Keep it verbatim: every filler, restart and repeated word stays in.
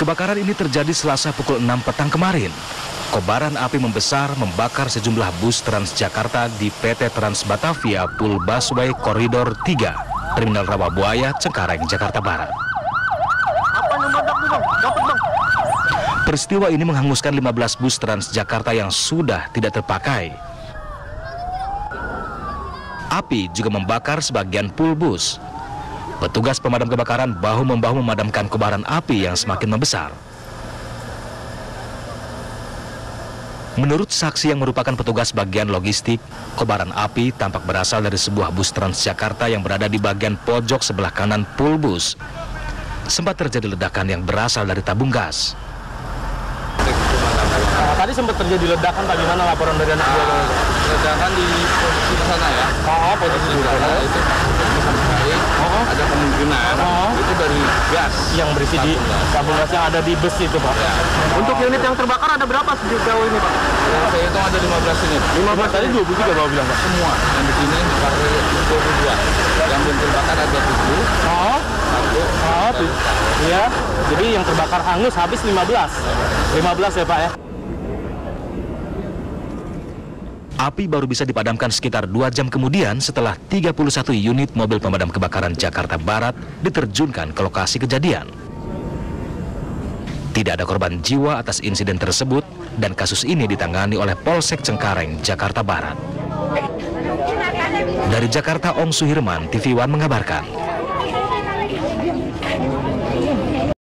Kebakaran ini terjadi Selasa pukul enam petang kemarin. Kobaran api membesar membakar sejumlah bus Transjakarta di P T Trans Batavia Pool Busway Koridor tiga, Terminal Rawabuaya, Cengkareng, Jakarta Barat. Peristiwa ini menghanguskan lima belas bus Transjakarta yang sudah tidak terpakai. Api juga membakar sebagian pool bus. Petugas pemadam kebakaran bahu-membahu memadamkan kobaran api yang semakin membesar. Menurut saksi yang merupakan petugas bagian logistik, kobaran api tampak berasal dari sebuah bus Transjakarta yang berada di bagian pojok sebelah kanan pool bus. Sempat terjadi ledakan yang berasal dari tabung gas. Nah, tadi sempat terjadi ledakan, Pak, gimana laporan dari anak buah? Ledakan di posisi sana ya. Oh, posisi di sana itu sekali. Oh, ada kemungkinan oh. itu dari gas yang berisi di tabung gas yang ada di bus itu, Pak. Ya. Untuk unit yang terbakar ada berapa sejauh ini, Pak? Yang saya hitung ada lima belas unit. lima belas tadi dua puluh tiga, Bapak bilang, Pak. Semua yang di sini dipakai dua puluh dua. Yang belum terbakar ada tujuh. Oh. Satu. Oh, tuh. Iya. Jadi yang terbakar hangus habis lima belas. lima belas ya, Pak ya. Api baru bisa dipadamkan sekitar dua jam kemudian setelah tiga puluh satu unit mobil pemadam kebakaran Jakarta Barat diterjunkan ke lokasi kejadian. Tidak ada korban jiwa atas insiden tersebut dan kasus ini ditangani oleh Polsek Cengkareng, Jakarta Barat. Dari Jakarta, Ong Suhirman, T V One mengabarkan.